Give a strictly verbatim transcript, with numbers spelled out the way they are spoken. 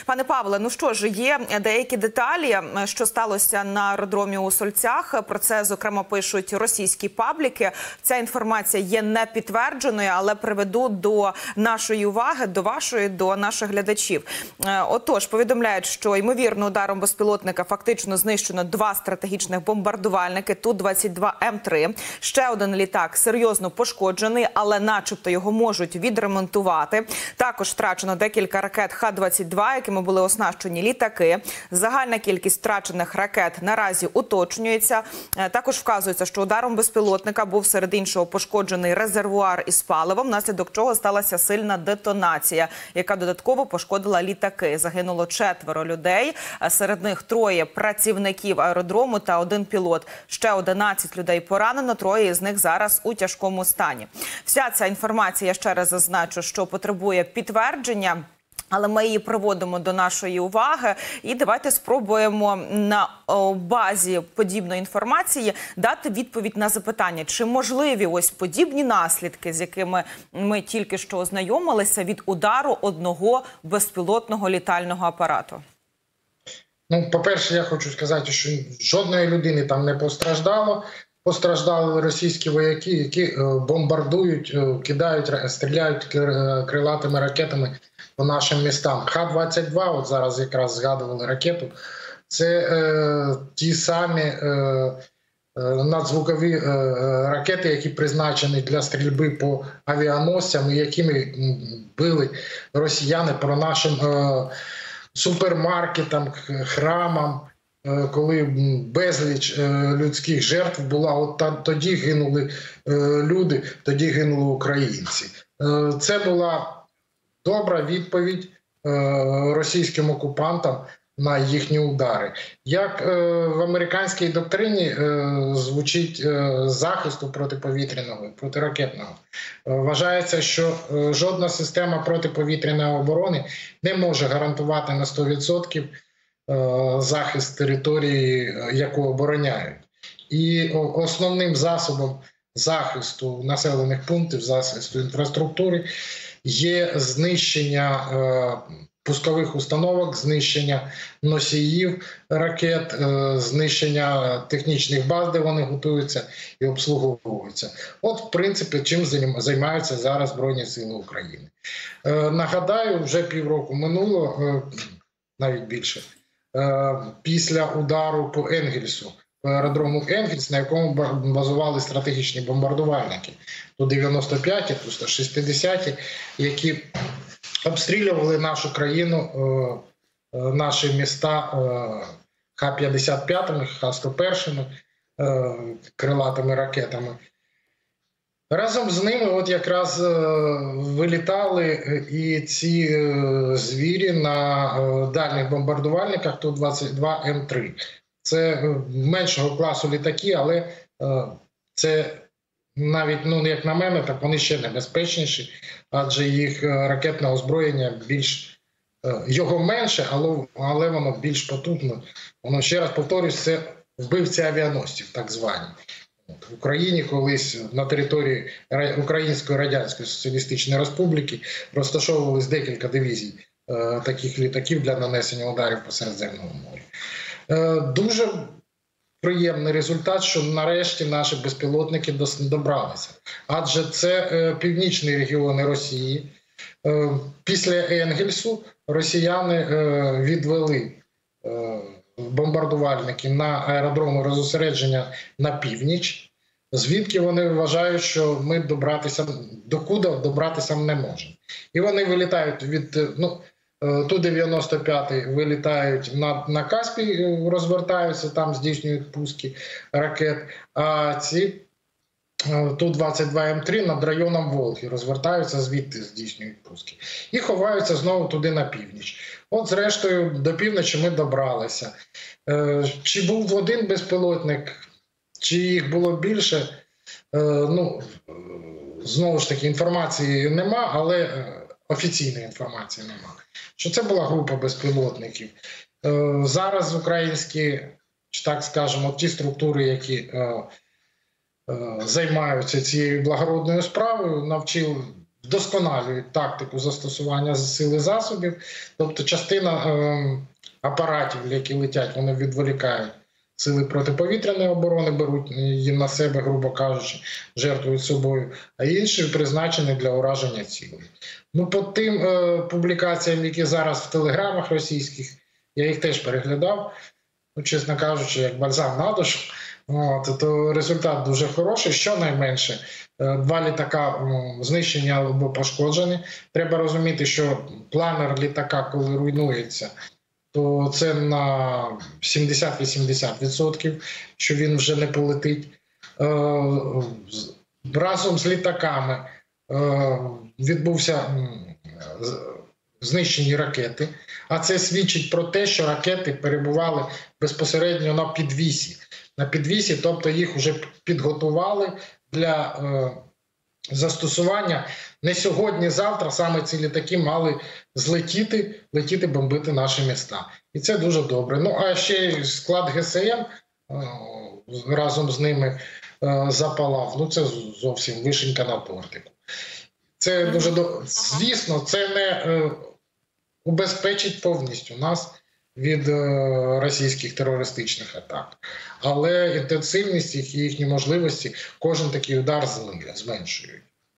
Пане Павле, ну що ж, є деякі деталі, що сталося на аеродромі у Сольцях. Про це, зокрема, пишуть російські пабліки. Ця інформація є не підтвердженою, але приведу до нашої уваги, до вашої, до наших глядачів. Отож, повідомляють, що, ймовірно, ударом безпілотника фактично знищено два стратегічних бомбардувальники Ту двадцять два М три. Ще один літак серйозно пошкоджений, але начебто його можуть відремонтувати. Також втрачено декілька ракет Х двадцять два, якими були оснащені літаки. Загальна кількість втрачених ракет наразі уточнюється. Також вказується, що ударом безпілотника був серед іншого пошкоджений резервуар із паливом, внаслідок чого сталася сильна детонація, яка додатково пошкодила літаки. Загинуло четверо людей, серед них троє працівників аеродрому та один пілот. Ще одинадцять людей поранено, троє з них зараз у тяжкому стані. Вся ця інформація, я ще раз зазначу, що потребує підтвердження, але ми її приводимо до нашої уваги. І давайте спробуємо на базі подібної інформації дати відповідь на запитання, чи можливі ось подібні наслідки, з якими ми тільки що ознайомилися, від удару одного безпілотного літального апарату? Ну, по-перше, я хочу сказати, що жодної людини там не постраждало. Постраждали російські вояки, які бомбардують, кидають, стріляють крилатими ракетами по нашим містам. Х двадцять два, от зараз якраз згадували ракету, це е, ті самі е, надзвукові е, ракети, які призначені для стрільби по авіаносцям, якими били росіяни по нашим е, супермаркетам, храмам, коли безліч людських жертв була, от тоді гинули люди, тоді гинули українці. Це була добра відповідь російським окупантам на їхні удари. Як в американській доктрині звучить захисту протиповітряного, протиракетного. Вважається, що жодна система протиповітряної оборони не може гарантувати на сто відсотків захист території, яку обороняють. І основним засобом захисту населених пунктів, захисту інфраструктури є знищення пускових установок, знищення носіїв ракет, знищення технічних баз, де вони готуються і обслуговуються. От, в принципі, чим займаються зараз Збройні Сили України. Нагадаю, вже півроку минуло, навіть більше, після удару по Енгельсу, по аеродрому Енгельс, на якому базували стратегічні бомбардувальники Ту дев'яносто п'ять, Ту сто шістдесят, які обстрілювали нашу країну, наші міста Х п'ятдесят п'ять, Х сто один крилатими ракетами. Разом з ними от якраз вилітали і ці звірі на дальніх бомбардувальниках Ту двадцять два М три. Це меншого класу літаки, але це навіть, ну, як на мене, так вони ще небезпечніші, адже їх ракетне озброєння більш, його менше, але, але воно більш потужне. Воно, ще раз повторюсь, це вбивці авіаносців, так звані. В Україні колись на території Української Радянської Соціалістичної Республіки розташовувались декілька дивізій е, таких літаків для нанесення ударів по Середземному морі. Е, дуже приємний результат, що нарешті наші безпілотники добралися. Адже це е, північні регіони Росії. Е, після Енгельсу росіяни е, відвели е, бомбардувальники на аеродроми розосередження на північ, звідки вони вважають, що ми добратися, докуди добратися не можемо. І вони вилітають від, ну, Ту дев'яносто п'ять вилітають на, на Каспій, розвертаються, там здійснюють пуски ракет, а ці Ту двадцять два М три над районом Волги розвертаються, звідти здійснюють пуски. І ховаються знову туди на північ. От зрештою до півночі ми добралися. Чи був один безпілотник, чи їх було більше, ну, знову ж таки, інформації нема, але офіційної інформації нема. Що це була група безпілотників. Зараз українські, так скажемо, ті структури, які займаються цією благородною справою, навчили вдосконалюють тактику застосування сили засобів, тобто частина е, апаратів, які летять, вони відволікають сили протиповітряної оборони, беруть її на себе, грубо кажучи, жертвують собою, а інші призначені для ураження цілей. Ну, по тим е, публікаціям, які зараз в телеграмах російських, я їх теж переглядав, ну, чесно кажучи, як бальзам на душу, от, то результат дуже хороший. Щонайменше два літака знищені або пошкоджені. Треба розуміти, що планер літака, коли руйнується, то це на сімдесят-вісімдесят відсотків, що він вже не полетить. Разом з літаками відбувся знищені ракети, а це свідчить про те, що ракети перебували безпосередньо на підвісі. На підвісі, тобто їх вже підготували для е, застосування. Не сьогодні-завтра саме ці літаки мали злетіти, летіти, бомбити наші міста. І це дуже добре. Ну, а ще й склад ге ес ем е, разом з ними е, запалав. Ну, це зовсім вишенька на тортику. Це дуже до... Звісно, це не е, убезпечить повністю нас від е, російських терористичних атак. Але інтенсивність їх і їхні можливості кожен такий удар зменшують.